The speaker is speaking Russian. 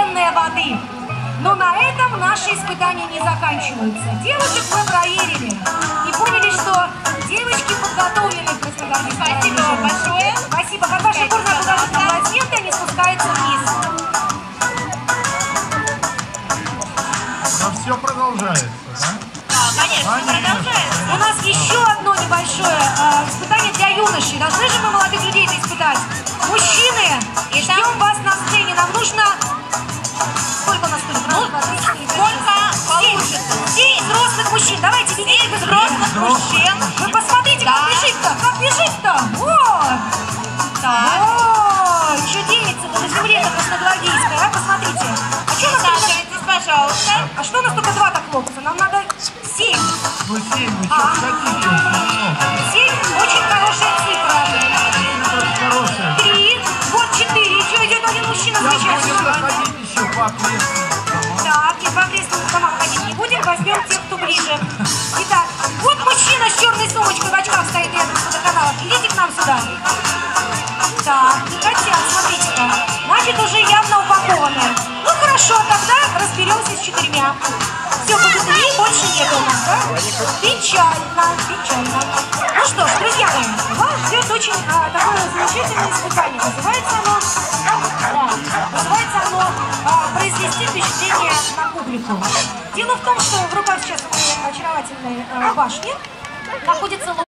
газированной воды. Но на этом наши испытания не заканчиваются. Девушек мы проверили и поняли, что девочки подготовлены к Краснодарскому. Спасибо вам большое. Спасибо. Под ваши горные аплодисменты они спускаются вниз. Но все продолжается, да? Да, конечно, продолжается. У нас еще одно небольшое испытание для юношей. Должны же мы молодых людей это испытать. Мужчины, и ждем вас на сцене. Нам нужно... Сколько у нас будет? Сколько получится? 7 взрослых мужчин. Давайте, видите, взрослых мужчин. Вы посмотрите, Да. как бежит-то. Как бежит-то. Вот. Так. О, еще девица-то на земле-то красногвардейская. А, посмотрите. А что у нас только... Сажайтесь, пожалуйста. А что у нас только 2 так хлопца? Нам надо 7. Ну 7, вы что хотите? 7 очень хорошая цифра. Это хорошая. 3, вот 4. Еще идет один мужчина Сейчас будем замечательно. заходить еще по окрестным. Так, и по окрестным домам ходить не будем, возьмем тех, кто ближе. Итак, вот мужчина с черной сумочкой в очках стоит рядом с водоканалом. Идите к нам сюда. Так, не хотят, смотрите-ка. Значит, уже явно упакованы. Ну хорошо, тогда разберемся с 4. Все, будет 3, больше нет у нас, да? Печально, печально. Ну что ж, друзья мои, вас ждет очень такое замечательное испытание. Называется оно произвести впечатление на публику. Дело в том, что в руках сейчас моей очаровательной башни находится